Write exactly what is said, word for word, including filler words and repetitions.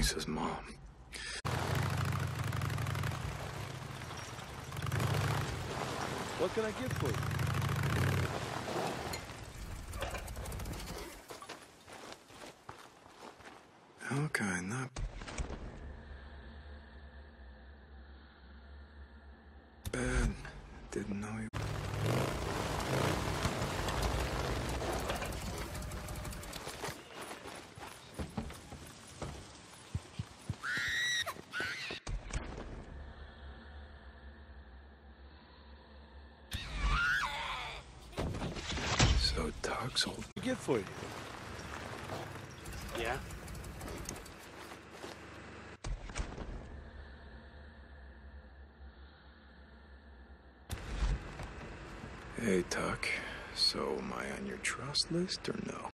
Lisa's mom. What can I get for you? Okay, not bad. Didn't know you. So Doc's old. What can I get for you? Yeah? Hey, Tuck. So am I on your trust list or no?